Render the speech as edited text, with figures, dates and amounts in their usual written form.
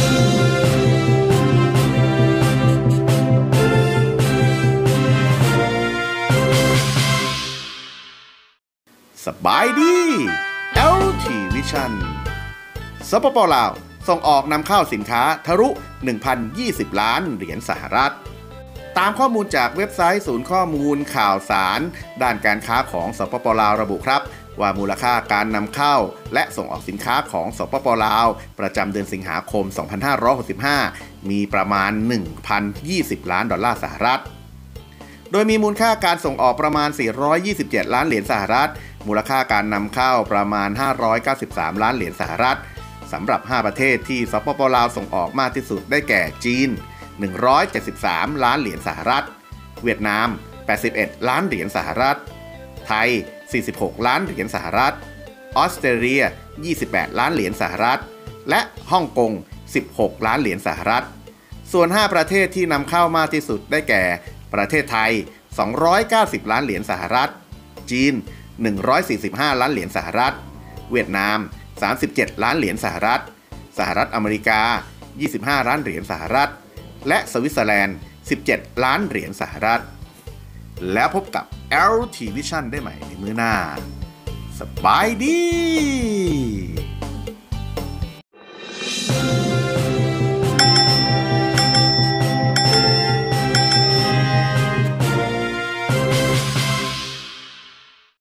สบายดี LT Vision สปป.ลาวส่งออกนำเข้าสินค้าทะลุ 1,020 ล้านเหรียญสหรัฐตามข้อมูลจากเว็บไซต์ศูนย์ข้อมูลข่าวสารด้านการค้าของสปป.ลาวระบุครับว่ามูลค่าการนำเข้าและส่งออกสินค้าของสปป.ลาวประจำเดือนสิงหาคม 2565 มีประมาณ 1,020 ล้านดอลลาร์สหรัฐโดยมีมูลค่าการส่งออกประมาณ 427 ล้านเหรียญสหรัฐมูลค่าการนำเข้าประมาณ 593 ล้านเหรียญสหรัฐสำหรับ 5 ประเทศที่สปป.ลาวส่งออกมากที่สุดได้แก่จีน 173 ล้านเหรียญสหรัฐเวียดนาม 81 ล้านเหรียญสหรัฐไทย 46 ล้านเหรียญสหรัฐออสเตรเลีย 28 ล้านเหรียญสหรัฐและฮ่องกง 16 ล้านเหรียญสหรัฐส่วน 5 ประเทศที่นำเข้ามากที่สุดได้แก่ประเทศไทย 290 ล้านเหรียญสหรัฐจีน 145 ล้านเหรียญสหรัฐเวียดนาม 37 ล้านเหรียญสหรัฐสหรัฐอเมริกา 25 ล้านเหรียญสหรัฐและสวิตเซอร์แลนด์ 17 ล้านเหรียญสหรัฐแล้วพบกับ LT Vision ได้ใหม่ในมื้อหน้าสบายดี